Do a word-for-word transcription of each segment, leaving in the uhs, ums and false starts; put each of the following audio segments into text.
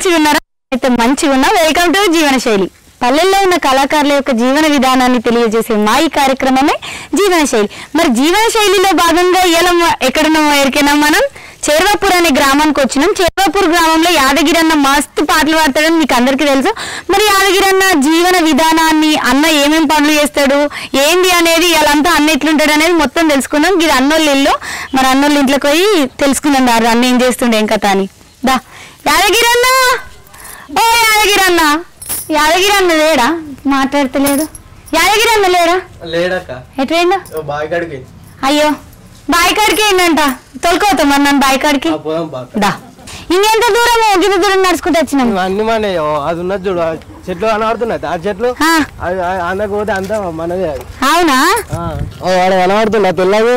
మంచిగా ఉన్నారా? అయితే మంచిగా ఉన్నా. వెల్కమ్ టు జీవనశైలి. పల్లెల్లో ఉన్న కళాకారుల యొక్క జీవన విధానాన్ని తెలియజేసే మా ఈ కార్యక్రమమే జీవనశైలి. మరి జీవనశైలిలో భాగంగా ఇలా ఎక్కడున్నా ఎరికైనా మనం చేర్వాపూర్ అనే గ్రామానికి వచ్చినాం. చేర్వాపూర్ గ్రామంలో యాదగిరి అన్న మస్తు పాటలు పాడతాడని మీకు అందరికీ తెలుసు. మరి యాదగిరి అన్న జీవన విధానాన్ని, అన్న ఏమేం పనులు చేస్తాడు, ఏంది అనేది ఇలాంతా అన్న ఎట్లుంటాడు అనేది మొత్తం తెలుసుకుందాం. ఇది అన్నోళ్ళ ఇల్లు. మరి అన్నోళ్ళ ఇంట్లోకి పోయి తెలుసుకుందాం దారు అన్న ఏం చేస్తుండే ఏం కథ అని. దా యాదగిరి అన్న, ఓ యాదగిరి అన్న. యాదగిరి అన్న లేడా? మాట్లాడతలేడు. యాదగిరి అన్న లేడా? లేడక్క. ఎట్లా? బాయికాడికి. అయ్యో బాయికాడికి ఏంటంట? తొలకోతాం మరి నన్ను బాయికాడికి. దా ఇంకెంత దూరం ఇంత దూరం నడుచుకుంటూ వచ్చినాం. అన్ని మన అది ఉన్నది చూడు, చెట్లు కనబడుతున్నాయి. ఆ చెట్లు అన్నకు పోతే అంతా మనదే. అది అవునా? వాడు కనబడుతున్నా తెల్లదు.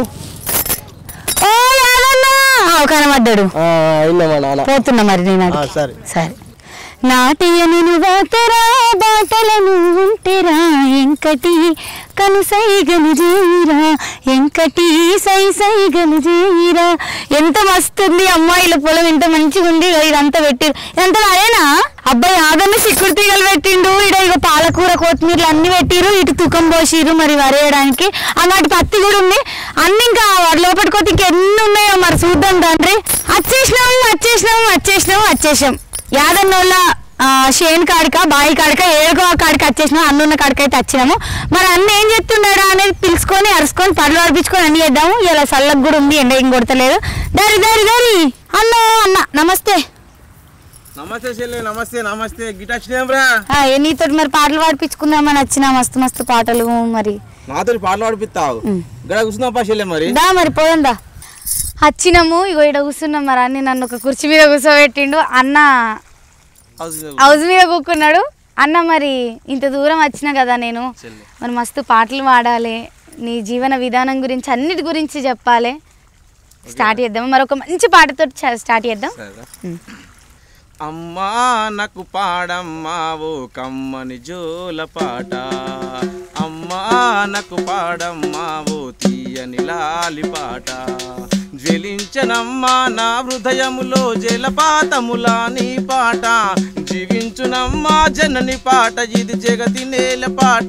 ఓ యాదన్నా కనబడ్డాడు. పోతున్నా మరి నేను. సరే సరే. నాటియని నువ్వుతరా బాటలను ఉంటేరా ఎంకటి కను సైగలు చేయిరా, ఎంకటి సై సైగలు చేయిరా. ఎంత మస్తుంది అమ్మాయిల పొలం, ఎంత మంచిగా ఉంది. ఇదంతా పెట్టిరు. ఇదంతా అదేనా? అబ్బాయి ఆదన్న సిక్కుడు తీగలు పెట్టిండు. ఇడ ఇక పాలకూర కొత్తిమీరలు అన్ని పెట్టిరు. ఇటు తుకం పోసిరు మరి వరేయడానికి. అన్నటి పత్తి కూడా ఉంది. అన్ని ఇంకా లోపలికి పోతే ఇంకెన్ని ఉన్నాయో మరి చూద్దాం తండ్రి. వచ్చేసినాము వచ్చేసినాము వచ్చేసినాము వచ్చేసాం. యాదన్నోళ్ళ షేన్ కాడిక బాయి కాడిక ఏడుగో కాడికి వచ్చేసినాము. అన్నున్న కాడికి అయితే వచ్చినాము. మరి అన్న ఏం చెప్తున్నాడా అనేది పిలుచుకొని అరుచుకొని పళ్ళు పడిపించుకొని అన్ని చేద్దాము. ఇలా చల్లకి కూడా ఉంది, ఎండ ఏం కొడతలేదు. దారి దారి దారి అన్న అన్న నమస్తే. నమస్తే చెల్లి. నమస్తే నమస్తే. గిట్ వచ్చినాంరా. నీతో మరి పాటలు పాడిపించుకుందామని వచ్చినా. మస్తు మస్తు పాటలు. మరి నాతో పాటలు పాడిపిస్తావు? ఇక్కడ కూర్చున్నాం పా చెల్లి. మరి దా మరి పోదా వచ్చినాము. ఇగో ఇక్కడ కూర్చున్నాం. మరి అన్ని నన్ను ఒక కుర్చీ మీద కూర్చోబెట్టిండు. అన్న హౌస్ మీద కూకున్నాడు. అన్న మరి ఇంత దూరం వచ్చినా కదా నేను, మరి మస్తు పాటలు పాడాలి, నీ జీవన విధానం గురించి అన్నిటి గురించి చెప్పాలి. స్టార్ట్ చేద్దాం. మరి ఒక మంచి పాటతో స్టార్ట్ చేద్దాం. అమ్మా నాకు పాడమ్మా ఓ కమ్మని జోల పాట, అమ్మా నాకు పాడమ్మా ఓ తీయని లాలి పాట, జ్వలించనమ్మా నా హృదయములో జలపాతములా నీ పాట, జీవించునమ్మా జనని పాట, ఇది జగతి నేల పాట,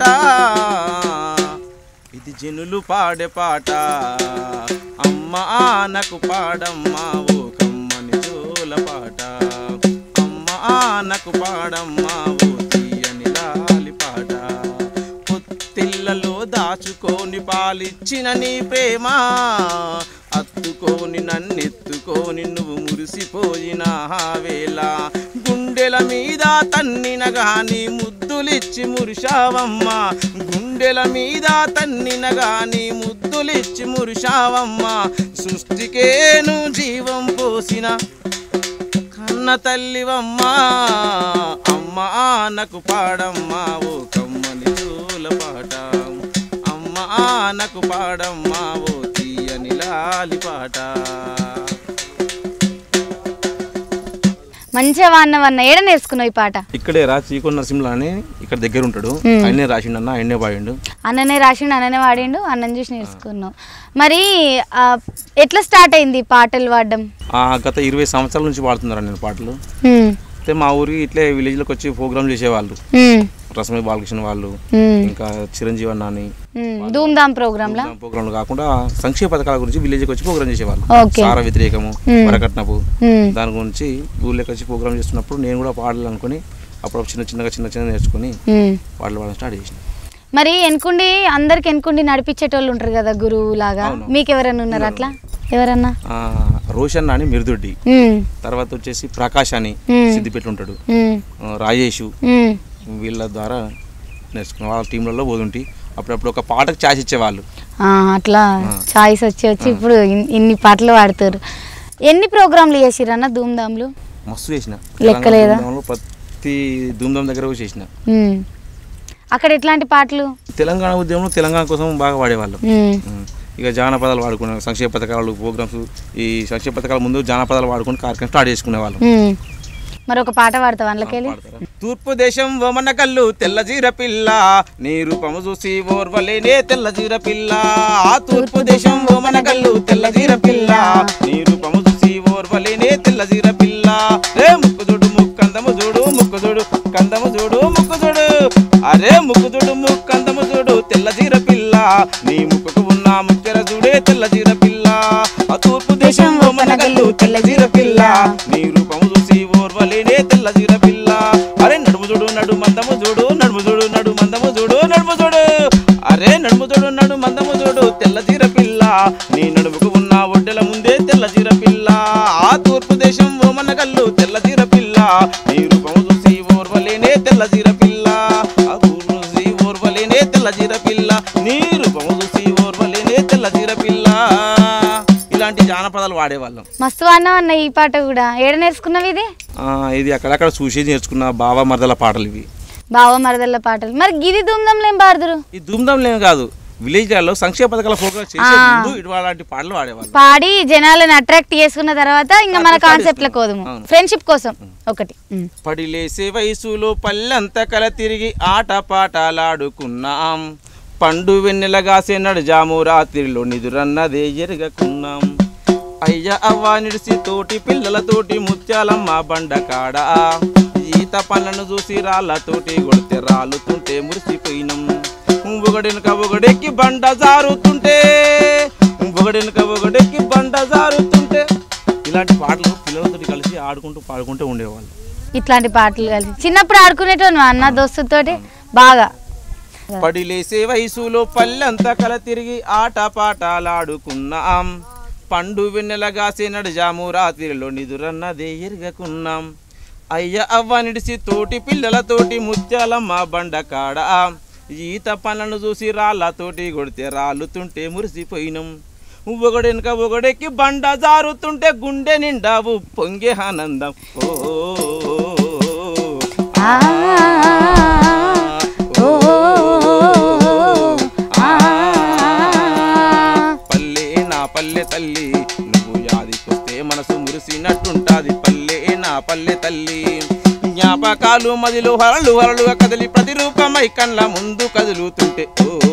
ఇది జనులు పాడే పాట, అమ్మా నాకు పాడమ్మా ఓ కమ్మని జోల పాట, అమ్మా నాకు పాడమ్మా ఓ తీయని లాలి పాట, పొత్తిళ్ళలో దాచుకొని పాలిచ్చిన నీ ప్రేమ, అత్తుకొని నన్నెత్తుకొని నువ్వు మురిసిపోయిన వేళ, గుండెల మీద తన్నిన గాని ముద్దులిచ్చి మురిశావమ్మ, గుండెల మీద తన్నిన గాని ముద్దులిచ్చి మురిశావమ్మ, సృష్టికేను జీవం పోసిన కన్న తల్లివమ్మా, అమ్మా నాకు పాడమ్మా ఓ కమ్మని జోల పాట, అమ్మా నాకు పాడమ్మా ఓ తీయని లాలి పాట. మంచిగా వాడిన వన్న ఏడ నేర్చుకున్నావు ఈ పాట? ఇక్కడే రా చీకొండ నరసింహ అని ఇక్కడ దగ్గర ఉంటాడు. ఆయనే రాసిండు అన్న, ఆయనే పాడిండు. అన్ననే రాసిండు, అన్ననే వాడిండు, అన్నని చూసి నేర్చుకున్నావు. మరి ఎట్లా స్టార్ట్ అయింది పాటలు పాడడం? గత ఇరవై సంవత్సరాల నుంచి పాడుతున్నారు నేను పాటలు. అయితే మా ఊరికి ఇట్లే విలేజ్ లోకి వచ్చి ప్రోగ్రామ్ చేసేవాళ్ళు, రసమై బాలకృష్ణ వాళ్ళు, ఇంకా చిరంజీవి అన్న అని ధూమ్ ధామ్ ప్రోగ్రామ్ ప్రోగ్రాంలు కాకుండా సంక్షేమ పథకాల గురించి విలేజ్ వచ్చి ప్రోగ్రామ్ చేసేవాళ్ళు. సార వ్యతిరేకము, వరకట్నపు, దాని గురించి ఊళ్ళోకి వచ్చి ప్రోగ్రామ్ చేస్తున్నప్పుడు నేను కూడా పాడాలనుకుని అప్పుడు చిన్న చిన్నగా చిన్న చిన్న నేర్చుకుని పాటలు పాడడం స్టార్ట్ చేసిన. మరి ఎన్కుండి అందరికి ఎన్కుండి నడిపించేటోళ్ళు ఉంటారు కదా గురువు లాగా, మీకు ఎవరైనా ఉన్నారు అట్లా? ఎవరన్నా? రోషన్ అని మిరుదొడ్డి, తర్వాత వచ్చేసి ప్రకాష్ అని సిద్దిపేట ఉంటాడు, రాజేష్, వీళ్ళ ద్వారా నేర్చుకున్న వాళ్ళ టీంలలో పోతుంటే అప్పుడప్పుడు ఒక పాటకు ఛాయిస్ ఇచ్చేవాళ్ళు. అట్లా ఛాయిస్ వచ్చి వచ్చి ఇప్పుడు ఇన్ని పాటలు పాడతారు. ఎన్ని ప్రోగ్రాంలు చేసిరన్న ధూమ్ ధామ్లు? మస్తు చేసిన, లెక్కలేదా? ప్రతి ధూమ్ ధామ్ దగ్గర చేసిన. అక్కడ ఎట్లాంటి పాటలు? తెలంగాణ ఉద్యమంలో తెలంగాణ కోసం బాగా పాడేవాళ్ళు. ఇక జానపదాలు వాడుకునే సంక్షేమ పథకాలు ప్రోగ్రామ్స్, ఈ సంక్షేమ పథకాల ముందు జానపదాలు వాడుకుని కార్యక్రమం స్టార్ట్ చేసుకునేవాళ్ళు. మరి ఒక పాట పాడతావు అందులోకెళ్ళి? తూర్పు దేశం ఓమన కల్లు తెల్లజీర పిల్ల, నీ రూపము చూసి ఓర్వలేనే తెల్లజీర పిల్ల, తూర్పు దేశం ఓమన కల్లు తెల్లజీర పిల్ల, నీ రూపము చూసి ఓర్వలేనే తెల్లజీర పిల్ల, రే ముక్కు చూడు ముక్కందము ముక్కు చూడు ముక్కందము చూడు తెల్ల జీర పిల్ల నీ ముక్కుకు ఉన్న ముక్కెర చూడే తెల్ల జీర పిల్ల ఆ తూర్పు దేశం మనగల్లు తెల్ల జీర పిల్ల నీ రూపము చూసి ఓర్వలేనే తెల్ల జీర పిల్ల అరే నడుము చూడు నడు మందము చూడు నడుము చూడు నడు మందము చూడు నడుము చూడు అరే నడుము చూడు నడు మందము చూడు తెల్ల జీర పిల్ల నీ నడుముకు ఉన్న ఒడ్డెల ముందే తెల్ల జీర పిల్ల ఆ తూర్పు దేశం ఓమనగల్లు తెల్ల జీర పిల్ల నీ రూపము చూసి ఓర్వలేనే తెల్ల జీర పిల్ల ఆ తూర్పు చూసి ఓర్వలేనే తెల్ల జీర పిల్ల నీ రూపము చూసి ఓర్వలేనే తెల్ల జీర పిల్ల ఇలాంటి జానపదాలు వాడేవాళ్ళం. మస్తు వాడినావు అన్న ఈ పాట కూడా. ఏడ నేర్చుకున్నావు ఇది? ఇది అక్కడక్కడ చూసి నేర్చుకున్న బావ మరదల పాటలు ఇవి. బావ మరదల పాటలు. మరి గిది ధూమ్ధాంలు ఏం పాడుదురు? ఈ ధూమ్ధాంలు ఏం కాదు, విలేజ్ లలో సంక్షేమ పథకాల ప్రోగ్రామ్ చేసే ముందు ఇలాంటి పాటలు వాడేవాళ్ళు. పాడి జనాలను అట్రాక్ట్ చేసుకున్న తర్వాత ఇంకా మన కాన్సెప్ట్ లకు కోదము ఫ్రెండ్షిప్ కోసం ఒకటి. పడిలేసే వయసులో పల్లెంత కల తిరిగి ఆట పాటలాడుకున్నాం పండు వెన్నెలగాసే నడుజాము రాత్రిలో నిదురన్నదే ఎరగకున్నాం అయ్య అవ్వ నిడిసి తోటి పిల్లలతోటి ముత్యాలమ్మ బండకాడ ఈత పళ్ళను చూసి రాళ్ళతోటి కొడితే రాలుతుంటే మురిసిపోయినాం ఒకడెనక ఒకడెక్కి బండ జారుతుంటే ఒకడెనక ఒకడెక్కి బండ జారుతుంటే ఇలాంటి పాటలు పిల్లలతో కలిసి ఆడుకుంటూ పాడుకుంటూ ఉండేవాళ్ళు. ఇట్లాంటి పాటలు కలిసి చిన్నప్పుడు ఆడుకునేటోను అన్న దోస్తుతోటి బాగా. పడిలేసే వయసులో పల్లెంతా కల తిరిగి ఆట పాటలాడుకున్నాం పండు వెన్నెలగాసే నడుజాము రాత్రిలో నిదురన్నదే ఎరగకున్నాం అయ్య అవ్వ నిడిసి తోటి పిల్లలతోటి ముత్యాలమ్మ బండకాడ ఈత పనులను చూసి రాళ్ళతోటి కొడితే రాలుతుంటే మురిసిపోయినాం ఒకడెనక ఒకడెక్కి బండ జారుతుంటే గుండె నిండావు పొంగే ఆనందం ఓ పల్లె నా పల్లె తల్లి నువ్వు యాదికొస్తే మనసు మురిసినట్టుంటాది పల్లె నా పల్లె తల్లి జ్ఞాపకాలు మదిలో హరలు హరలుగా కదిలి ప్రతిరూపమై కళ్ళ ముందు కదులుతుంటే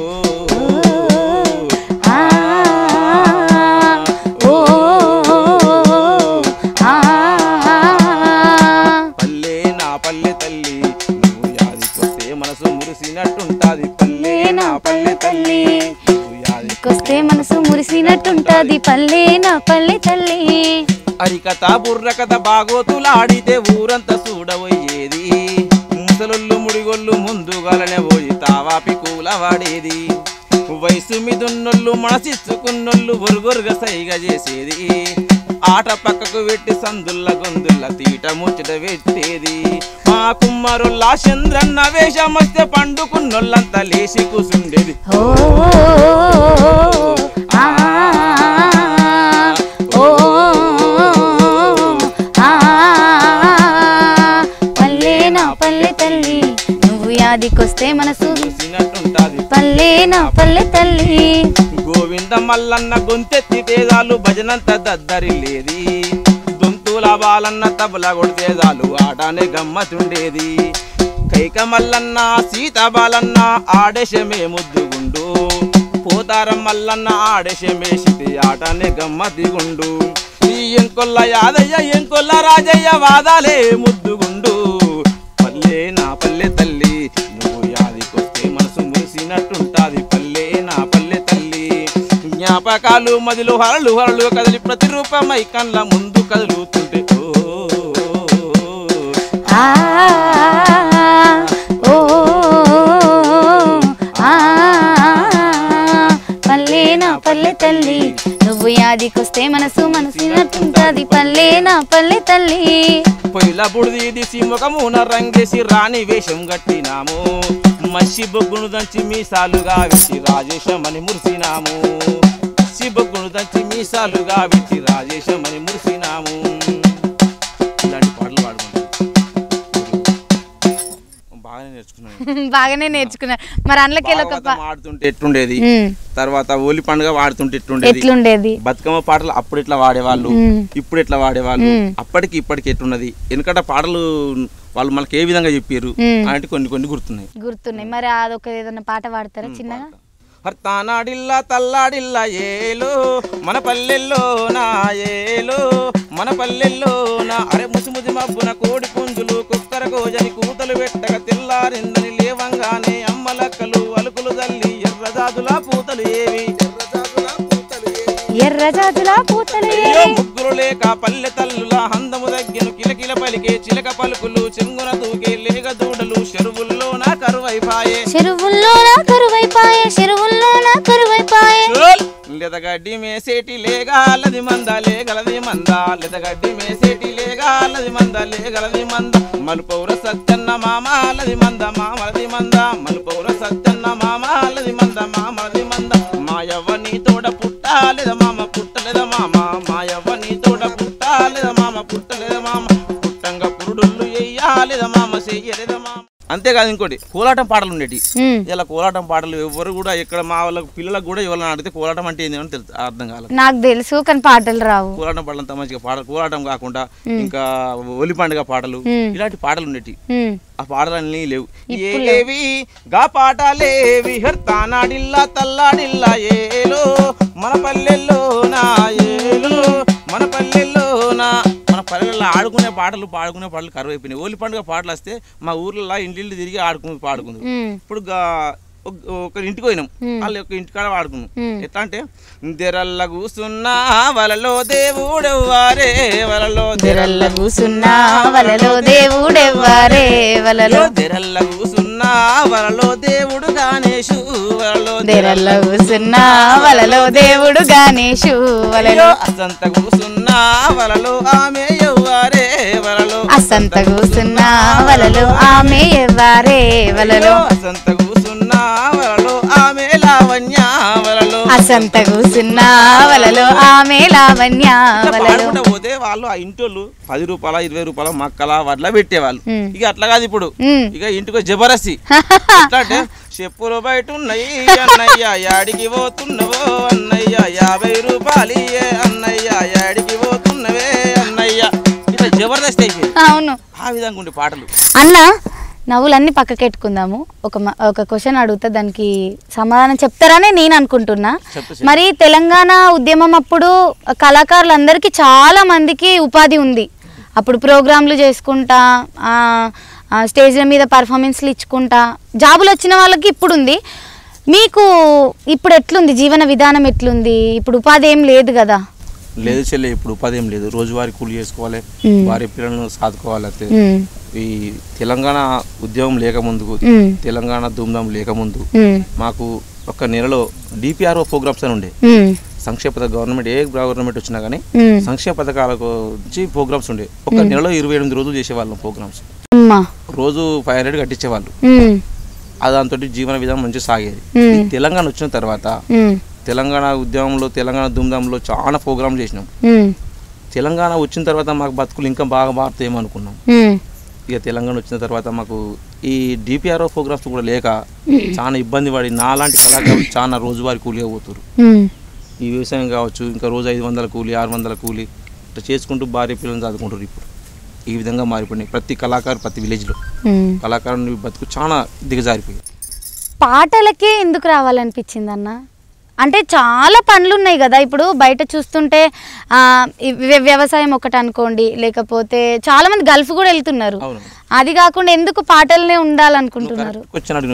పల్లె నా పల్లె తల్లి నువ్వు యాదికొస్తే మనసు మురిసినట్టుంటాది పల్లె నా పల్లె తల్లి యాదికొస్తే మనసు మురిసినట్టుంటాది పల్లె నా పల్లె తల్లి. అరికథ బుర్రకథ బాగోతులాడితే ఊరంతా చూడబోయేది ముసలొల్లు ముడిగొల్లు ముందుగాలనే పోయి తావాపి కూల వాడేది వయసు మీదున్నొల్లు మనసిచ్చుకున్నొల్లు ఒరుగొరుగా సైగ చేసేది ఆట పక్కకు పెట్టి సందుల్ల గొందుల్ల తీట ముచ్చట పెట్టేది మా కుమ్మరుల్లా చంద్రన్న వేషం వస్తే పండుకున్నొల్లంతా లేచి కూసుండేది యాదికొస్తే మనసు పల్లె నా పల్లె తల్లి. గోవింద మల్లన్న గొంతెత్తి తేజాలు భజనంత దద్దరి లేది దొంతుల బాలన్న తబల కొడితే చాలు ఆటనే గమ్మతుండేది కైక మల్లన్న సీత బాలన్న ఆడేశమే ముద్దుగుండు పోతారం మల్లన్న ఆడేశమే సిటి ఆటనే గమ్మతిగుండు ఈ ఎంకొల్ల యాదయ్య ఎంకొల్ల రాజయ్య వాదాలే ముద్దుగుండు పల్లె నా పల్లె తల్లి నువ్వు యాదికొస్తే మనసు మురిసినట్టుంటాది పల్లె నా పల్లె తల్లి జ్ఞాపకాలు మదిలో హరలు హరలు కదిలి ప్రతిరూపమై కళ్ళ ముందు కదులుతుంటే పల్లె నా పల్లె తల్లి నువ్వు యాదికొస్తే మనసు మనసినట్టుంటాది పల్లె నా పల్లె తల్లి. పొయ్యిల బుడిది తీసి ముఖమున రంగేసి రాణి వేషం గట్టినాము మసి బొగ్గును దంచి మీసాలుగా విచ్చి రాజేశమని మురిసినాము మసి బొగ్గును దంచి మీసాలుగా విచ్చి రాజేశమని మురిసినాము. ఇలాంటి పాటలు పాడుకుంటాం బాగానే నేర్చుకున్నాను బాగానే నేర్చుకున్నాను. మరి అందులోకి ఆడుతుంటే ఎట్లుండేది తర్వాత హోలీ పండుగ వాడుతుంటే ఎట్లుండేది బతుకమ్మ పాటలు అప్పుడు ఎట్లా వాడేవాళ్ళు ఇప్పుడు ఎట్లా వాడేవాళ్ళు అప్పటికి ఇప్పటికి ఎట్లున్నది ఎందుకంటే పాటలు వాళ్ళు మనకి ఏ విధంగా చెప్పారు అంటే కొన్ని కొన్ని గుర్తున్నాయి గుర్తున్నాయి మరి అదొక ఏదైనా పాట పాడతారా చిన్నగా? హర్తానాడిల్లా తల్లాడిల్లా ఏలో మన పల్లెల్లో నా ఏలో మన పల్లెల్లో నా అరే ముసిముసి మబ్బున కోడి పుంజులు కుక్కర కోజని కూతలు పెట్టక తెల్లారిందని లేవంగానే అమ్మ ఏవి ఎర్ర జాజుల పూతలు ముగ్గురు లేక పల్లె తల్లుల హందము దగ్గెను కిలకిల పలికే చిలక పలుకులు చెంగున దూకే లేగ దూడలు చెరువుల్లో నా కరువైపాయే చెరువుల్లో నా కరువైపాయే చెరువుల్లో నా కరువైపాయే లెదగడ్డి మేసేటి లేగాలది మంద లేగలది మంద లెదగడ్డి మేసేటి లేగాలది మంద లేగలది మంద మలుపౌర సత్యన్న మామాలది మంద మామలది మంద మలుపౌర సత్యన్న మామాలది మంద మామలది మంద మాయవ్వ నీ తోడ పుట్టాలేద మామ పుట్టలేద మామ మాయవ్వ నీ తోడ పుట్టాలేద మామ పుట్టలేద మామ పుట్టంగా పురుడుళ్ళు ఎయ్యాలేద మామ చెయ్యలేద మామ. అంతేకాదు ఇంకోటి కోలాటం పాటలు ఉండేటి. ఇలా కోలాటం పాటలు ఎవరు కూడా ఇక్కడ మా వాళ్ళకి పిల్లలకు కూడా ఎవరైనా అడిగితే కోలాటం అంటే ఏంది అని తెలుసు అర్థం కాలేదు. నాకు తెలుసు కానీ పాటలు రావు. కోలాటం పాటలు అంత మంచిగా పాటలు కోలాటం కాకుండా ఇంకా ఒలి పండుగ పాటలు ఇలాంటి పాటలు ఉండేటి. ఆ పాటలన్నీ లేవు. ఏవి గా పాటలేవి హర్తానాడిల్లా తల్లాడిల్లా ఏలో మన పల్లెల్లో నా ఏలో మన పల్లెల్లో నా మన పల్లెల్లో ఆడుకునే పాటలు పాడుకునే పాటలు కరువు అయిపోయినాయి. ఓలి పండుగ పాటలు వస్తే మా ఊర్లో ఇంటిల్లు తిరిగి ఆడుకుని పాడుకుంది. ఇప్పుడు ఒక ఇంటికి పోయినాం, వాళ్ళు ఒక ఇంటికాడ ఆడుకున్నాం. ఎట్లా అంటే దెరల్ల కూసున్నా వలలో దేవుడెవ్వారే వలలో దెరల్ల కూసున్నా వలలో దేవుడెవ్వారే వలలో దెరల్ల కూసున్నా వలలో దేవుడు గణేశు వలలో దెరల్ల కూసున్నా వలలో దేవుడు గణేశు వలలో అసంత కూసున్నా వలలో ఆమె ఎవ్వారే వలలో అసంత కూసున్నా వలలో ఆమె ఎవ్వారే వలలో అసంత కూసున్నా వలలో ఆమె లావణ్య వలలో అసంత కూసున్నా వలలో ఆమె లావణ్య వలలో పోతే వాళ్ళు ఆ ఇంటోళ్ళు పది రూపాయల ఇరవై రూపాయల మక్కల వడ్ల పెట్టేవాళ్ళు. ఇక అట్లా కాదు ఇప్పుడు. ఇక ఇంటికి జబరస్తి ఎట్లా అంటే చెప్పులు బయట ఉన్నాయి అన్నయ్య యాడికి పోతున్నావో అన్నయ్య యాభై రూపాయలు అన్నయ్య యాడికి పోతున్నవే అన్నయ్య ఇట్లా జబర్దస్త్ అయిపోయింది. అవును, ఆ విధంగా ఉండే పాటలు. అన్న నవ్వులన్నీ పక్కకెట్టుకుందాము. ఒక ఒక క్వశ్చన్ అడుగుతా, దానికి సమాధానం చెప్తారని నేను అనుకుంటున్నా. మరి తెలంగాణ ఉద్యమం అప్పుడు కళాకారులందరికీ చాలా మందికి ఉపాధి ఉంది. అప్పుడు ప్రోగ్రాంలు చేసుకుంటా స్టేజ్ల మీద పర్ఫార్మెన్స్లు ఇచ్చుకుంటా జాబులు వచ్చిన వాళ్ళకి ఇప్పుడు ఉంది. మీకు ఇప్పుడు ఎట్లుంది జీవన విధానం ఎట్లుంది? ఇప్పుడు ఉపాధి ఏం లేదు కదా? లేదు చెల్లె, ఇప్పుడు ఉపాధి ఏం లేదు. రోజువారీ కూలి చేసుకోవాలి, వారి పిల్లలను సాదుకోవాలి. అయితే ఈ తెలంగాణ ఉద్యమం లేకముందుకు, తెలంగాణ ధూమ్ధాం లేకముందు మాకు ఒక నెలలో డిపిఆర్ఓ ప్రోగ్రామ్స్ అని ఉండే. సంక్షేమ పథక గవర్నమెంట్ ఏ గవర్నమెంట్ వచ్చినా కానీ సంక్షేమ పథకాల గురించి ప్రోగ్రామ్స్ ఉండే. ఒక నెలలో ఇరవై ఎనిమిది రోజులు చేసేవాళ్ళం ప్రోగ్రామ్స్. రోజు ఫైవ్ హండ్రెడ్ కట్టించేవాళ్ళు. దాంతో జీవన విధానం మంచిగా సాగేది. తెలంగాణ వచ్చిన తర్వాత తెలంగాణ ఉద్యమంలో తెలంగాణ ధూమ్ధాంలో చాలా ప్రోగ్రామ్ చేసినాం. తెలంగాణ వచ్చిన తర్వాత మాకు బతుకులు ఇంకా బాగా మారుతాయేమో అనుకున్నాం. ఇక తెలంగాణ వచ్చిన తర్వాత మాకు ఈ డిపిఆర్ఓ ప్రోగ్రామ్స్ కూడా లేక చాలా ఇబ్బంది పడి నాలాంటి కళాకారులు చాలా రోజువారీ కూలిగా పోతారు. ఈ వ్యవసాయం కావచ్చు, ఇంకా రోజు ఐదు వందల కూలి ఆరు వందల కూలి ఇట్లా చేసుకుంటూ భార్య పిల్లలు చదువుకుంటారు. ఇప్పుడు ఈ విధంగా మారిపోయినాయి. ప్రతి కళాకారు ప్రతి విలేజ్లో కళాకారుని బతుకు చాలా దిగజారిపోయింది. పాటలకే ఎందుకు రావాలనిపించింది అన్న? అంటే చాలా పనులు ఉన్నాయి కదా. ఇప్పుడు బయట చూస్తుంటే వ్యవసాయం ఒకటి అనుకోండి, లేకపోతే చాలా మంది గల్ఫ్ కూడా వెళ్తున్నారు. అది కాకుండా ఎందుకు పాటలనే ఉండాలనుకుంటున్నారు?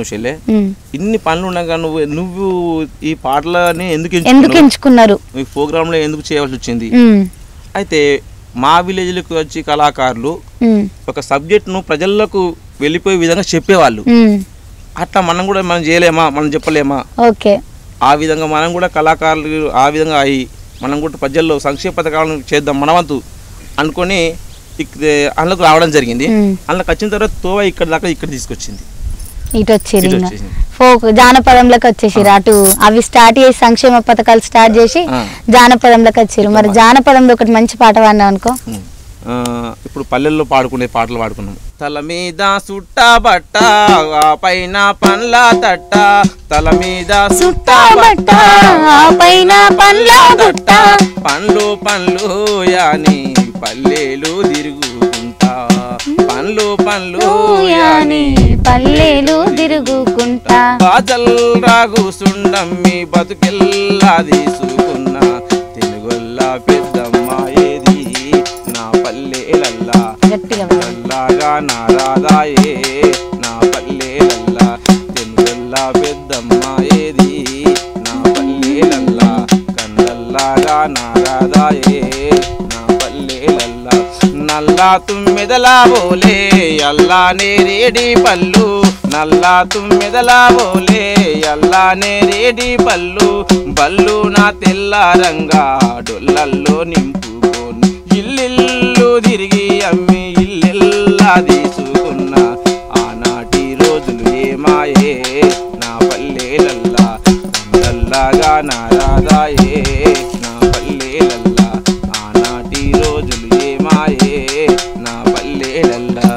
ఇన్ని పనులు ఉండగా నువ్వు నువ్వు ఈ పాటలని ఎందుకు ఎందుకు ఎంచుకున్నారు? ఈ ప్రోగ్రామ్ లో ఎందుకు చేయవలసి వచ్చింది? అయితే మా విలేజ్లకు వచ్చి కళాకారులు ఒక సబ్జెక్ట్ ను ప్రజలకు వెళ్ళిపోయే విధంగా చెప్పేవాళ్ళు. అట్లా మనం కూడా మనం చేయలేమా, మనం చెప్పలేమా? ఓకే, ఆ విధంగా మనం కూడా కళాకారులు ఆ విధంగా అయ్యి మనం కూడా ప్రజల్లో సంక్షేమ పథకాలను చేద్దాం మనవంతు అనుకొని అందులోకి రావడం జరిగింది. అందులోకి వచ్చిన తర్వాత తోవ ఇక్కడ దాకా ఇక్కడ తీసుకొచ్చింది. ఇటు వచ్చేది ఫోక్ జానపదంలోకి వచ్చేసారు. అటు అవి స్టార్ట్ చేసి సంక్షేమ పథకాలు స్టార్ట్ చేసి జానపదంలోకి వచ్చారు. మరి జానపదంలో ఒకటి మంచి పాట పాడినాం అనుకో. ఇప్పుడు పల్లెల్లో పాడుకునే పాటలు పాడుకున్నాం. తల మీద సుట్ట బట్ట పైన పండ్ల తట్ట, తల మీద సుట్ట బట్ట పైన పండ్ల తట్ట, పండ్లు పండ్లు యాని పల్లెలు తిరుగుకుంటా, పండ్లు పండ్లు యాని పల్లెలు తిరుగుకుంటా, బాజల్ రాగుసుండమ్మి బతుకెల్లా తీసుకున్నా, తెలుగొల్లా పెద్దమ్మ ఏది నా పల్లెలల్లా నల్లగా నారాదాయే నా పల్లెలల్లా, తెలుగొల్లా పెద్దమ్మ ఏది నా పల్లె నల్లగా నారాదాయే నా పల్లెలల్లా నల్లా తుమ్మెదలా బోలే అల్లా నేరేడి పళ్ళు నల్లా తుమ్మెదలా బోలే అల్లా నేరేడి పళ్ళు బల్లు నా తెల్లారంగా డొల్లల్లో నింపుకొని ఇల్లిల్లు తిరిగి అమ్మి ఇల్లెల్లా తీసుకున్న ఆనాటి రోజులు ఏమాయే నా పల్లెలల్లా నల్లగా నారాదాయే నా పల్లెలల్లా ఆనాటి రోజులు ఏమాయే నా పల్లెలల్లా.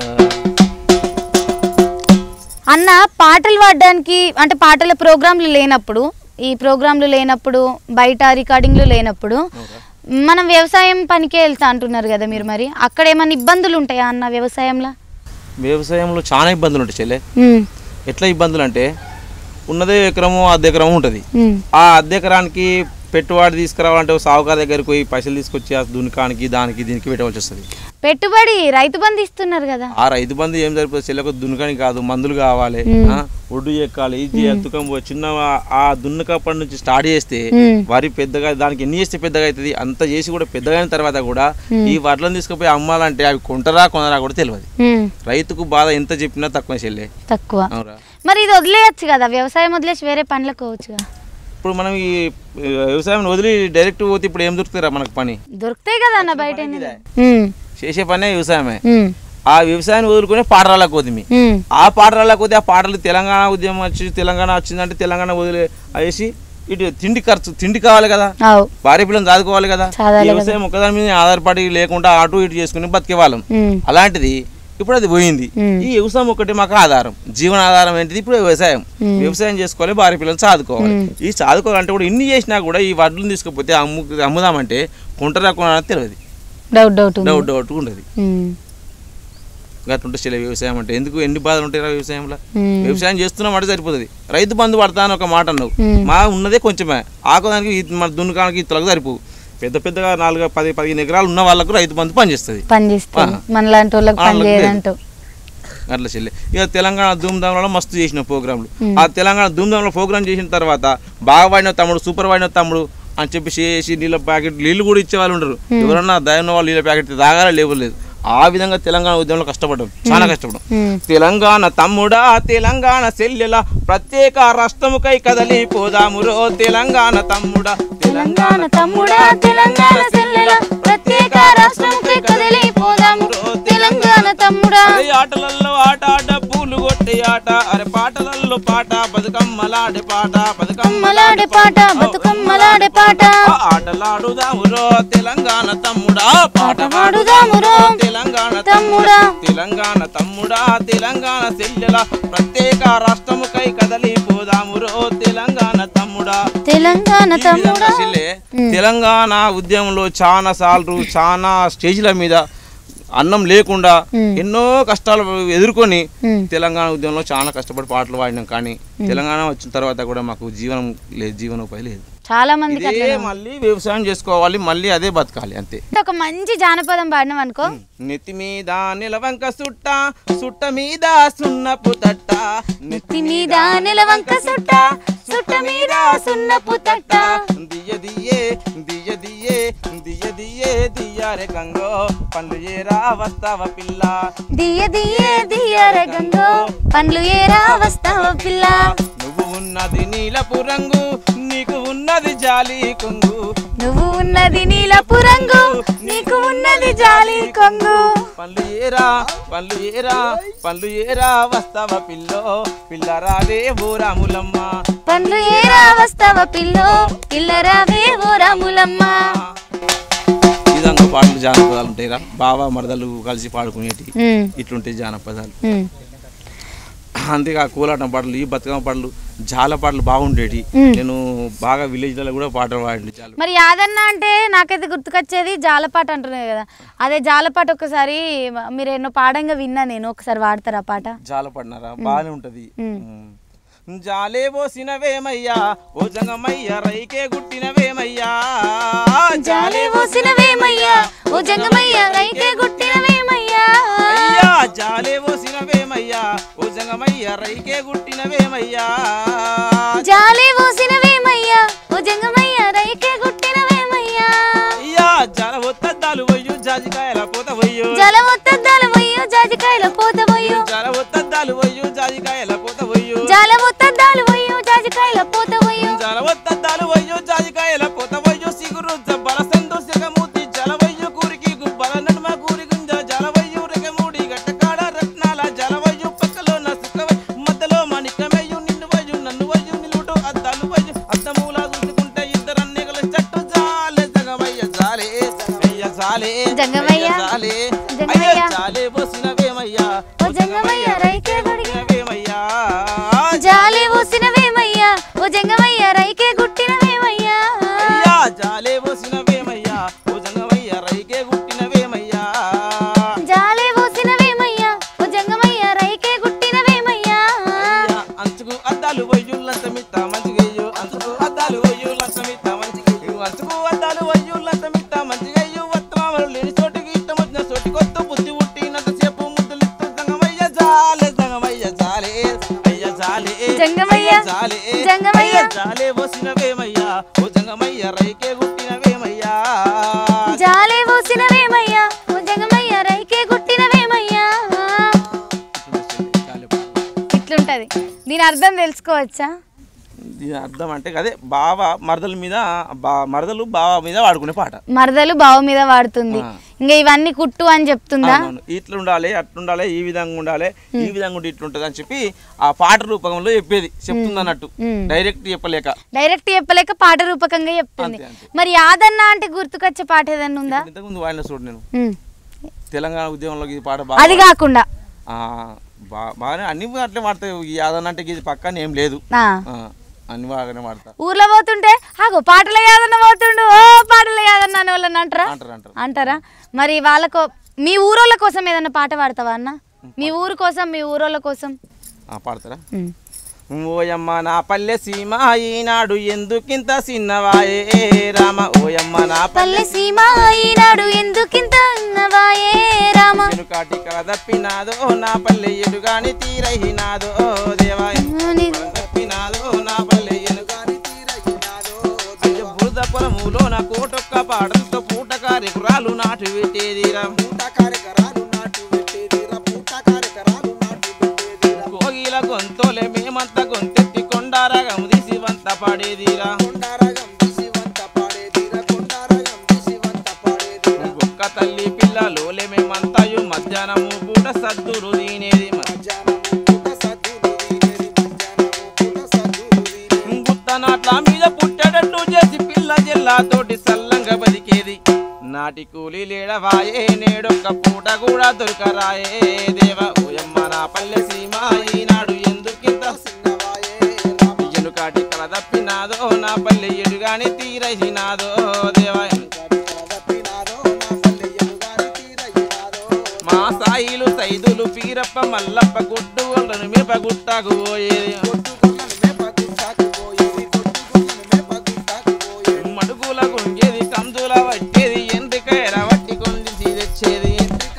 అన్న పాటలు పాడడానికి అంటే పాటల ప్రోగ్రాంలు లేనప్పుడు ఈ ప్రోగ్రాంలు లేనప్పుడు బయట రికార్డింగ్లు లేనప్పుడు మనం వ్యవసాయం పనికే వెళ్తా అంటున్నారు కదా మీరు, మరి అక్కడ ఏమైనా ఇబ్బందులు ఉంటాయా అన్న వ్యవసాయంలో? వ్యవసాయంలో చాలా ఇబ్బందులు ఉంటాయి చెల్లె. ఎట్లా ఇబ్బందులు అంటే ఉన్నదే ఎకరము అర్ధ ఎకరము ఉంటుంది. ఆ అర్ధ ఎకరానికి పెట్టుబడి తీసుకురావాలంటే సావుకారు దగ్గరికి పోయి పైసలు తీసుకొచ్చి ఆ దున్నికానికి దానికి దీనికి పెట్టవలసి వస్తుంది. పెట్టుబడి రైతు బంధు ఇస్తున్నారు కదా, ఆ రైతు బంధు ఏం సరిపోతుంది చెల్లెకు? దున్నికానికి కాదు, మందులు కావాలి, ఒడ్డు ఎక్కాలి, ఇది ఎత్తుకం చిన్న ఆ దున్నకప్పటి నుంచి స్టార్ట్ చేస్తే వరి పెద్దగా దానికి ఎన్ని చేస్తే పెద్దగా అవుతుంది అంత చేసి కూడా పెద్దగా అయిన తర్వాత కూడా ఈ వడ్లను తీసుకుపోయి అమ్మాలంటే అవి కొంటరా కొనరా కూడా తెలియదు. రైతుకు బాధ ఎంత చెప్పినా తక్కువ చెల్లె, తక్కువ. మరి ఇది వదిలేయచ్చు కదా, వ్యవసాయం వదిలేసి వేరే పనులకు పోవచ్చుగా. ఇప్పుడు మనం ఈ వ్యవసాయం వదిలి డైరెక్ట్ పోతే ఇప్పుడు ఏం దొరుకుతారా మనకు? పని దొరుకుతాయి కదా అన్న, బయట చేసే పనే వ్యవసాయమే. ఆ వ్యవసాయాన్ని వదులుకునే పాటరాళ్ళకు పోతుంది. ఆ పాటరాళ్ళకు పోతే ఆ పాటలు తెలంగాణ ఉద్యమం వచ్చి తెలంగాణ వచ్చిందంటే తెలంగాణ వదిలే వేసి ఇటు తిండి ఖర్చు తిండి కావాలి కదా, భార్య పిల్లలు చదువుకోవాలి కదా. వ్యవసాయం ఒక్కదాని మీద ఆధారపడి లేకుండా అటు ఇటు చేసుకుని బతికే వాళ్ళం. అలాంటిది ఇప్పుడు అది పోయింది. ఈ వ్యవసాయం ఒకటి మాకు ఆధారం, జీవన ఆధారం ఏంటిది ఇప్పుడు వ్యవసాయం. వ్యవసాయం చేసుకోవాలి, భార్య పిల్లలు చదువుకోవాలి. ఈ చదువుకోవాలంటే కూడా ఇన్ని చేసినా కూడా ఈ వడ్లను తీసుకుపోతే అమ్ము అమ్ముదామంటే కొంటరా కొనాలని తెలియదు, డౌట్ డౌట్ డౌట్ డౌట్ ఉండదు. గట్టుంటే చెల్లె వ్యవసాయం అంటే ఎందుకు ఎన్ని బాధలు ఉంటాయి వ్యవసాయంలో? వ్యవసాయం చేస్తున్నాం అంటే సరిపోతుంది. రైతు బంధు పడతా అని ఒక మాట అన్నావు, మా ఉన్నదే కొంచెమే ఆకోదానికి మన దున్నుకానికి ఇతలకు సరిపోవు. పెద్ద పెద్దగా నాలుగు పది పదిహేను ఎకరాలు ఉన్న వాళ్ళకు రైతు బంధు పనిచేస్తుంది, అట్లా చెల్లె. ఇక తెలంగాణ ధూమ్ధాంలో మస్తు చేసిన ప్రోగ్రాంలు. ఆ తెలంగాణ ధూమ్ధాంలో ప్రోగ్రామ్ చేసిన తర్వాత బాగా వాడిన తమ్ముడు, సూపర్ వాడిన తమ్ముడు అని చెప్పి చేసి నీళ్ళ ప్యాకెట్ నీళ్ళు కూడా ఇచ్చే వాళ్ళు ఉండరు. ఎవరన్నా దయన్న వాళ్ళు నీళ్ళ ప్యాకెట్ తాగాల లేవలేదు. ఆ విధంగా తెలంగాణ ఉద్యమంలో కష్టపడ్డాం, చాలా కష్టపడ్డాం. తెలంగాణ తమ్ముడా తెలంగాణ సెల్లెల ప్రత్యేక రాష్ట్రముకై కదలి పోదామురో తెలంగాణ తమ్ముడా తెలంగాణ తమ్ముడా తెలంగాణ సెల్లెల ప్రత్యేక రాష్ట్రముకై కదలి పోదామురో తెలంగాణ తమ్ముడా. ఆటలలో ఆట డబ్బులు కొట్టే ఆట, అరే పాటలలో పాట బతుకమ్మలాడే పాట బతుకమ్మలాడే పాట బతుకమ్మలాడే పాట. ఆటలాడుదామురో తెలంగాణ తమ్ముడా పాట పాడుదామురో తెలంగాణ తమ్ముడా తెలంగాణ తమ్ముడా తెలంగాణ సెల్లెల ప్రత్యేక రాష్ట్రముకై కదలి పోదామురో తెలంగాణ తమ్ముడా తెలంగాణ తమ్ముడా. తెలంగాణ ఉద్యమంలో చాలా సార్లు చాలా స్టేజ్ల మీద అన్నం లేకుండా ఎన్నో కష్టాలు ఎదుర్కొని తెలంగాణ ఉద్యమంలో చాలా కష్టపడి పాటలు పాడినాం. కానీ తెలంగాణ వచ్చిన తర్వాత కూడా మాకు జీవనం లేదు, జీవనోపాధి లేదు. చాలా మంది మళ్ళీ వ్యవసాయం చేసుకోవాలి, మళ్ళీ అదే బతకాలి అంతే. ఒక మంచి జానపదం పాడినాం అనుకో. నెత్తి మీద నిలవంక సుట్ట సుట్ట మీద సున్నపు తట్ట, నెత్తి మీద నిలవంక సుట్ట సుట్ట మీద సున్నపు తట్ట, దియ్య దియ్యే దియ్య దియ్యే దియ్య దియ్యే దియ్యారే గంగో పండ్లు ఏరా వస్తావ పిల్ల, దియ్య దియ్యే దియ్యారే గంగో పండ్లు ఏరా వస్తావ పిల్ల. నువ్వు ఉన్నది నీలపు రంగు నీకు ఉన్నది జాలి కొంగు, నువ్వు ఉన్నది నీలపు రంగు నీకు ఉన్నది జాలి కొంగు. పండ్లు ఏరా పండ్లు ఏరా పండ్లు ఏరా వస్తావ పిల్లో పిల్లరావే ఓ రాములమ్మ, పండ్లు ఏరా వస్తావ పిల్లో పిల్లరావే ఓ రాములమ్మ. ఈ విధంగా పాటలు జానపదాలు ఉంటాయిరా, బావ మరదలు కలిసి పాడుకునేటి ఇట్లుంటాయి జానపదాలు. అంతేగా కోలాటం పాటలు, ఈ బతుకమ్మ పాటలు, జాల పాటలు బాగుండేటి. నేను బాగా విలేజ్లలో కూడా పాటలు పాడి. మరి యాదన్న అంటే నాకైతే గుర్తుకొచ్చేది జాలపాట అంటున్నాయి కదా, అదే జాలపాట ఒకసారి మీరు ఎన్నో పాడంగా విన్నా నేను, ఒకసారి వాడతారా పాట? జాలపాటనారా బాగానే ఉంటది. జాలే పోసినవేమయ్యా ఓ జంగమయ్య రైకే గుట్టినవేమయ్యా, జాలే పోసినవేమయ్యా ఓ జంగమయ్య రైకే గుట్టినవేమయ్యా, జాలే పోసినవేమయ్యా ఓ జంగమయ్య రైకే గుట్టినవేమయ్యా, జాలే పోసినవేమయ్యా ఓ జంగమయ్య రైకే గుట్టినవే జాలే జంగమయ్య జాలే జంగమయ్య జాలే పోసినవేమయ్యా ఓ జంగమయ్య రైకే గుడినవేమయ్యా జాలే పోసినవేమయ్యా ఓ జంగమయ్య రైకే గుట్టినవేమయ్యా అయ్యా జాలే పోసినవేమయ్యా ఓ జంగమయ్య రైకే గుట్టినవేమయ్యా జాలే పోసినవేమయ్యా ఓ జంగమయ్య రైకే గుట్టినవేమయ్యా అంచుకు అద్దాలు వయ్యుల్లంత మిత్త మంచిగయ్యో అంచుకు అద్దాలు వయ్యుల్లంత మిత్త మంచిగయ్యో అంచుకు అద్దాలు వయ్యుల్లంత మిత్త మంచిగయ్యో వత్తమామలు లేని చోటికి ఇష్టం వచ్చిన చోటి కొత్త బుద్ధి పుట్టినంత సేపు ముద్దులిస్తూ జంగమయ్య జాలే జంగమయ్య జాలే అయ్య జాలే జంగమయ్య జాలే జంగమయ్య జాలే పోసినవేమయ్యా ఓ జంగమయ్య రైకే గుట్టినవేమయ్యా జాలే పోసినవేమయ్యా ఓ జంగమయ్య రైకే గుట్టినవేమయ్యా ఇట్లుంటది దీని అర్థం తెలుసుకోవచ్చా దీని అర్థం అంటే అదే బావ మరదల మీద బా మరదలు బావ మీద వాడుకునే పాట మరదలు బావ మీద వాడుతుంది ఇంకా ఇవన్నీ కుట్టు అని చెప్తుందా ఇట్లా ఉండాలి అట్లుండాలి ఈ విధంగా ఉండాలి ఈ విధంగా ఉండి ఇట్లుంటది అని చెప్పి ఆ పాట రూపకంలో చెప్పేది చెప్తుంది అన్నట్టు డైరెక్ట్ చెప్పలేక డైరెక్ట్ చెప్పలేక పాట రూపకంగా చెప్తుంది మరి యాదన్న అంటే గుర్తుకొచ్చే పాట ఏదన్నా ఉందా ఇంతకుముందు వాడిన చూడు నేను తెలంగాణ ఉద్యమంలో ఈ పాట అది కాకుండా బాగానే అన్ని అట్లే వాడతాయి యాదన్న అంటే ఇది పక్కన ఏం లేదు అన్ని బాగానే వాడతా ఊర్లో పోతుంటే ఆగో పాటల యాదన్న పోతుండు ఓ పాటల యాదన్న అని వాళ్ళని అంటారా అంటారా మరి వాళ్ళకు మీ ఊరోళ్ళ కోసం ఏదన్నా పాట పాడతావా అన్న మీ ఊరు కోసం మీ ఊరోళ్ళ కోసం పాడతారా ఓయమ్మ నా పల్లె సీమ ఈనాడు ఎందుకింత సిన్నవాయే రామ ఓయమ్మ నా పల్లె సీమ ఈనాడు ఎందుకింత సిన్నవాయే రామ వెనుకాటి కల తప్పినాదో నా పల్లె ఎడుగాని తీరహినాదో దేవా తప్పినాదో నా పల్లె ఎనుగాని తీరహినాదో బురద పొలములో నా కోటొక్క పాటలతో పూట కార్యకురాలు నాటు పెట్టేదిరా పూట కార్యకరాలు నాటు పెట్టేదిరా పూట కార్యకరాలు నాటు పెట్టేదిరా కోగిల గొంతోలే మేమంతా గొంతెత్తి కొండారగం తీసి వంత పాడేదిరా కొండారగం తీసి వంత పాడేదిరా కొండారగం తీసి వంత పాడేదిరా ఒక్క తల్లి పిల్లలోలే మేమంతాయు మధ్యాహ్నము పూట సద్దురు తినేది మధ్యాహ్నము పూట సద్దురు తినేది మధ్యాహ్నము పూట సద్దురు తినేది గుత్తనాట్ల మీద పుట్టేటట్టు చేసి పిల్ల జిల్లాతోటి సల్లంగా బతికేది నాటి కూలి లేడవాయే నేడొక్క పూట కూడా దొరకరాయే దేవ ఓయమ్మ నా పల్లె సీమ ఈనాడు ఎందుకింత సిన్నవాయే ఎనుకాటి కల తప్పినాదో నా పల్లె ఎడుగాని తీరహినాదో దేవ మా సాయిలు సైదులు పీరప్ప మల్లప్ప గుడ్డు వాళ్ళను మేప గుట్టాకు పోయేది మడుగుల గుంగేది కందుల వట్టేది ఎండ్రికాయల వట్టి కొండిసి తెచ్చేది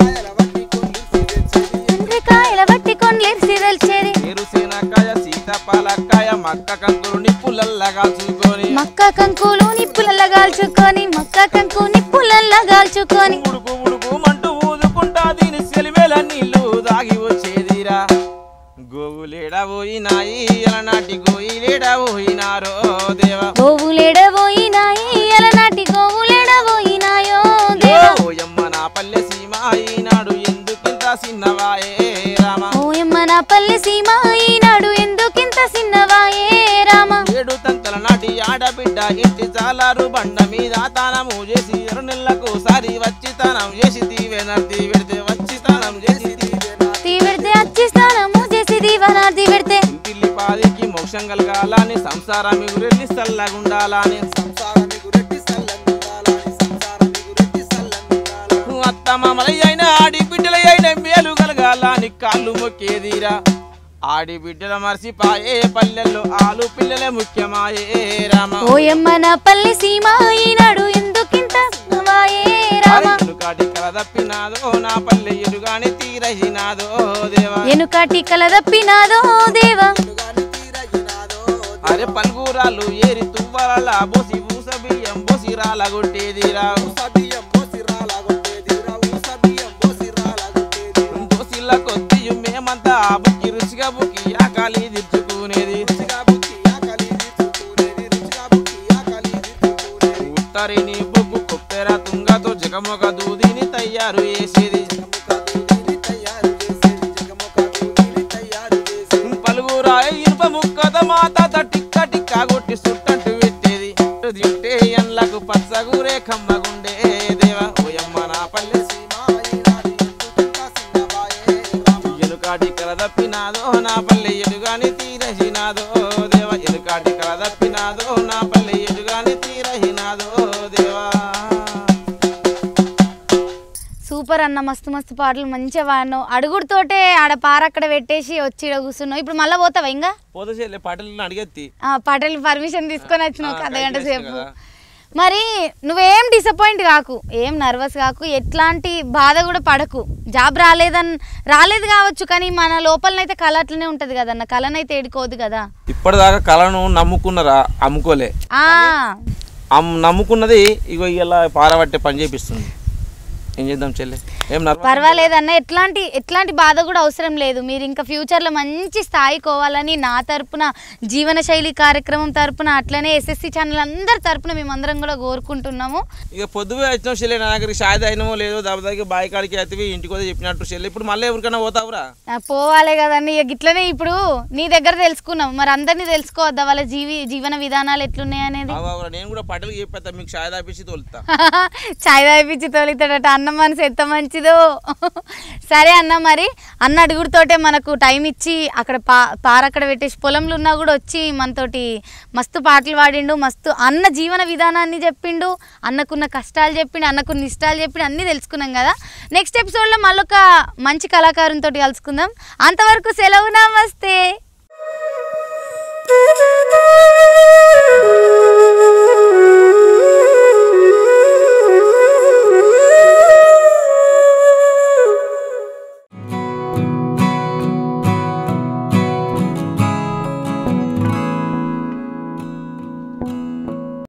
ఎరుసేనకాయ సీతాపాలకాయ మక్క కంకులు నిప్పులల్లా కాల్చుకొని మక్క కంకులు నిప్పులల్లా కాల్చుకొని మక్క కంకు నిప్పులల్లా కాల్చుకొని ఉడుకు ఉడుకు మంటూ ఊదుకుంటా దీని సెలిమేల నీళ్లు దాగి వచ్చేదిరా గోవులేడా పోయినాయి అలనాటి గోయిలేడా పోయినారో దేవా గోవులేడ పోయినాయి అలనాటి గోవులేడ పోయినాయో దేవా ఓయమ్మ నా పల్లె సీమ ఈనాడు ఎందుకింత సిన్నవాయే రామ ఓయమ్మ నా పల్లె సీమ ఈనాడు ఎందుకింత సిన్నవాయే రామ ఏడు తంతల నాటి ఆడబిడ్డ ఇంటి చాలారు బండ మీద తానము చేసి ఎరు నెలలకు సారి వచ్చి తానం చేసి తీవెనర్ది పెడితే వచ్చి తానం చేసి తీవెడితే వచ్చి స్థానము చేసి దీవనార్ది పెడితే ఇంటిల్లి పాదికి మోక్షం కలగాలని సంసారం గురెల్లి సల్లగుండాలని సంసారం గురెట్టి సల్లగుండాలని సంసారం గురెట్టి సల్లగుండాలని అత్త మామలై అయిన ఆడి బిడ్డలై అయిన మేలు కలగాలని కాళ్ళు మొక్కేదిరా ఆడి బిడ్డల మర్చిపాయే పల్లెల్లో ఆలు పిల్లలే ముఖ్యమాయే రామ ఓయమ్మ నా పల్లె సీమ ఈనాడు ఎందుకింత సిన్నవాయే రామ ఎనుకాటి కల తప్పినాదో నా పల్లె ఎడుగాని తీరహినాదో దేవా ఎనుకాటి కల తప్పినాదో దేవా అరే పల్గూరాలు ఏరి తువ్వల బోసి ఊస బియ్యం బోసి రాలగొట్టేదిరా దోసిల కొద్ది మేమంతా బుక్కి రుచిగా బుక్కి ఆకలి తీర్చుకునేది ఉత్తరిని బొగ్గు కొప్పెర తుంగతో జగమొగ దూదిని తయారు చేసేది పలుగురాయ ఇనుప ముక్కత మాత టిక్క టిక్క కొట్టి సుట్టంటు పెట్టేది తింటే ఎండ్లకు పచ్చగురే కమ్మగుండే దేవా ఓయమ్మ సూపర్ అన్న, మస్తు మస్తు పాటలు మంచిగా వాడినావు. అడుగుడుతోటే ఆడ పార అక్కడ పెట్టేసి వచ్చి ఈడ కూర్చున్నావు. ఇప్పుడు మళ్ళీ పోతావా? ఇంకా పోతే పాటలు అడిగేది పాటలు పర్మిషన్ తీసుకొని వచ్చినావు ఒక అర్ధగంట సేపు. మరి నువ్వేం డిసప్పాయింట్ కాకు, ఏం నర్వస్ కాకు, ఎట్లాంటి బాధ కూడా పడకు. జాబ్ రాలేదని రాలేదు కావచ్చు, కానీ మన లోపలనైతే కళ అట్లనే ఉంటుంది కదన్న, కళనైతే ఏడుకోవద్దు కదా. ఇప్పటిదాకా కళను నమ్ముకున్నారా? అమ్ముకోలే. నమ్ముకున్నది ఇగో ఇలా పారబట్టే పని చేపిస్తుంది. ఏం చేద్దాం చెల్లె? ఏం పర్వాలేదన్న, ఎట్లాంటి ఎట్లాంటి బాధ కూడా అవసరం లేదు. మీరు ఇంకా ఫ్యూచర్లో మంచి స్థాయి కోవాలని నా తరపున, జీవన శైలి కార్యక్రమం తరపున, అట్లనే ఎస్ఎస్సి ఛానల్ అందరి తరపున మేమందరం కూడా కోరుకుంటున్నాము. ఇక పొద్దుగా వచ్చినావు చెల్లె, నా దగ్గర షాది అయినమో లేదో దెబ్బకి బాయి కాడికి అయితే ఇంటికి పోతే చెప్పినట్టు చెల్లె. ఇప్పుడు మళ్ళీ ఎవరికైనా పోతావురా? పోవాలే కదండి. ఇక ఇట్లనే ఇప్పుడు నీ దగ్గర తెలుసుకున్నాం, మరి అందరినీ తెలుసుకోవద్దా వాళ్ళ జీవి జీవన విధానాలు ఎట్లున్నాయి అనేది? నేను కూడా పటలు చెప్పేస్తా, మీకు చాయ్ తాపించి తోలుతా. చాయ్ తాపించి తోలుతాడట. అన్న మనసు ఎంత మంచిదో. సరే అన్న, మరి అన్న అడుగుడుతోటే మనకు టైం ఇచ్చి అక్కడ పా పార అక్కడ పెట్టేసి పొలంలో ఉన్నా కూడా వచ్చి మనతోటి మస్తు పాటలు పాడిండు, మస్తు అన్న జీవన విధానాన్ని చెప్పిండు, అన్నకున్న కష్టాలు చెప్పిండు, అన్నకున్న ఇష్టాలు చెప్పిండు, అన్నీ తెలుసుకున్నాం కదా. నెక్స్ట్ ఎపిసోడ్లో మళ్ళొక మంచి కళాకారునితో కలుసుకుందాం. అంతవరకు సెలవు, నమస్తే.